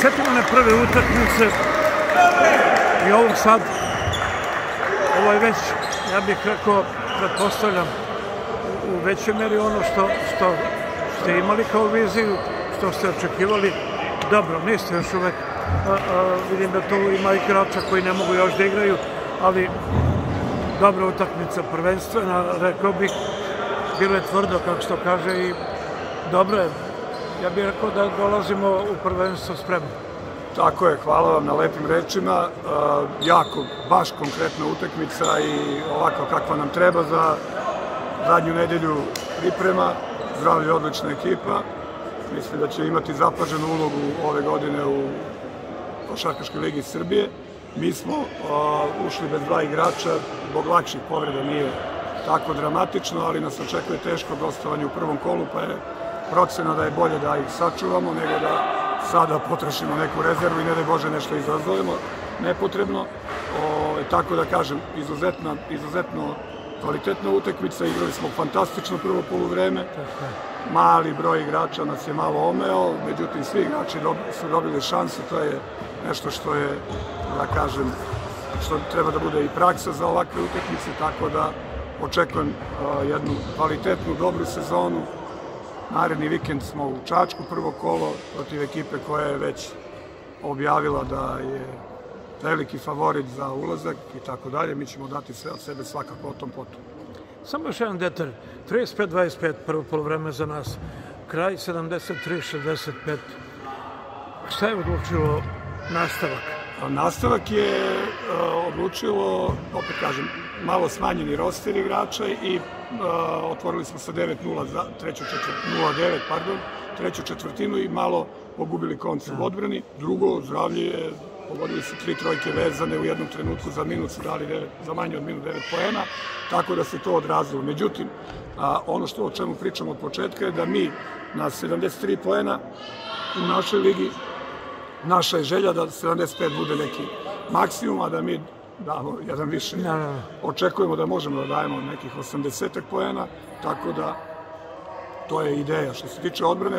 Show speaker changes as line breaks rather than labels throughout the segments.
setimo one prve utakmice i ovo sad, ovo je već, ja bih rekao, pretpostavljam, u većoj meri ono što ste imali kao viziju, što ste očekivali. Dobro, niste još uvek, vidim da tu ima igrača koji ne mogu još da igraju, ali dobra utakmica prvenstvena, rekao bih, bilo je tvrdo, kako se to kaže, i dobro je. Ja bih rekao da dolazimo u prvenstvo spremno.
Tako je, hvala vam na lepim rečima. Jako, baš konkretna utakmica i ovako kakva nam treba za zadnju nedelju priprema. Zdravlja i odlična ekipa. Mislim da će imati zapaženu ulogu ove godine u Košarkaškoj ligi Srbije. Mi smo ušli bez dva igrača, zbog lakših povreda nije tako dramatično, ali nas očekuje teško gostovanje u prvom kolu, pa je procena da je bolje da ih sačuvamo nego da sada potrošimo neku rezervu i ne daj Bože nešto izazovemo nepotrebno. Tako da kažem, izuzetno kvalitetna utakmica, igrali smo fantastično prvo poluvreme, mali broj igrača nas je malo omeo, međutim svi igrači su dobili šanse, to je nešto što je, da kažem, što treba da bude i praksa za ovakve utakmice, tako da očekujem jednu kvalitetnu, dobru sezonu. Naredni vikend smo u Čačku, prvo kolo, protiv ekipe koja je već objavila da je veliki favorit za ulazak i tako dalje. Mi ćemo dati sve od sebe svakako o tom potom.
Samo još jedan detalj. 35-25 prvo polovreme za nas. Kraj 73-65. Šta je odlučilo nastavak?
Nastavak je odlučilo, opet kažem, malo smanjeni roster igrača i otvorili smo sa 9-0 za treću četvrtinu i malo pogubili konce u odbrani. Drugo, zdravlje je, pogodili su 3 trojke vezane u jednom trenutku za minut, su dali za manje od minut 9 poena, tako da se to odrazilo. Međutim, ono o čemu pričamo od početka je da mi na 73 poena u našoj ligi, naša je želja da 75 bude neki maksimum, a da mi damo jedan više. Očekujemo da možemo da dajemo nekih 80 poena, tako da to je ideja. Što se tiče odbrane,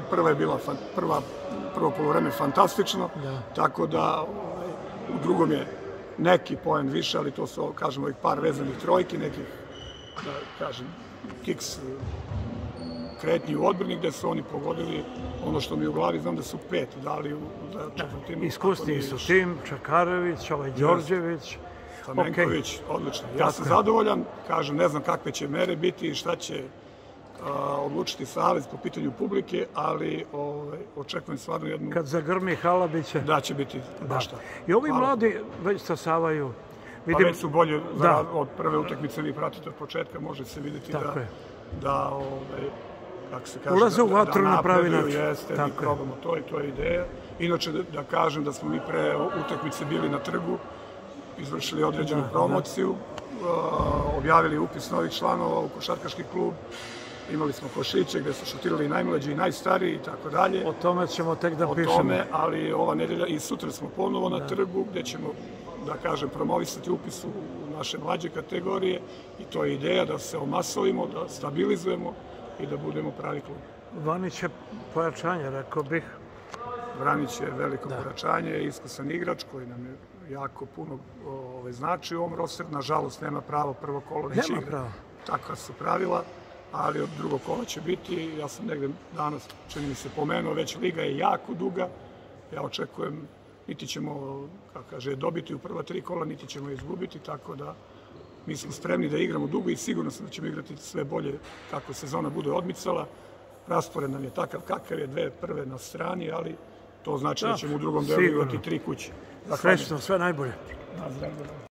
prvo polovreme fantastično, tako da u drugom je neki poen više, ali to su, kažemo, ovih par vezanih trojki, nekih, da kažem, kiks kretnji u odbrani, gde su oni pogodili ono što mi u glavi, znam da su 5 dali u četvrtinu.
Iskusni su tim, Čakarević, Đorđević,
Stamenković, odlično. Ja sam zadovoljan, kažem, ne znam kakve će mere biti i šta će odlučiti savez po pitanju publike, ali očekujem stvarno jednu...
Kad zagrmi hala biće...
Da, će biti baš tako.
I ovi mladi već stasavaju...
Pa već su bolje od prve utakmice, vi pratite od početka, može se vidjeti da kako se kaže,
ulaze u vatru na pravi način.
Jeste, mi probamo to i to je ideja. Inače, da kažem da smo mi pre utakmice bili na trgu, izvršili određenu promociju, objavili upis novih članova u košarkaški klub, imali smo košiće gde su šutirali i najmlađi i najstariji i tako dalje.
O tome ćemo tek da pišemo.
O tome, ali ova nedelja i sutra smo ponovo na trgu gde ćemo, da kažem, promovisati upis u naše mlađe kategorije i to je ideja da se omasovimo, da stabilizujemo i da budemo pravi klub.
Vranić je pojačanje, rekao bih.
Vranić je veliko pojačanje, iskusan igrač koji nam je jako puno znači u ovom rosteru. Nažalost, nema pravo prvo kolo neće igrati. Takva su pravila, ali od drugog kola će biti. Ja sam negde danas, čini mi se, pomenuo, već liga je jako duga. Ja očekujem, niti ćemo, kako kaže, dobiti u prva 3 kola, niti ćemo izgubiti, tako da mi smo spremni da igramo dugo i sigurno sam da ćemo igrati sve bolje kako sezona bude odmicala. Raspored nam je takav kakav je, 2 prve na strani, ali to znači da ćemo u drugom delu igrati 3 kuće.
Srećno, sve najbolje.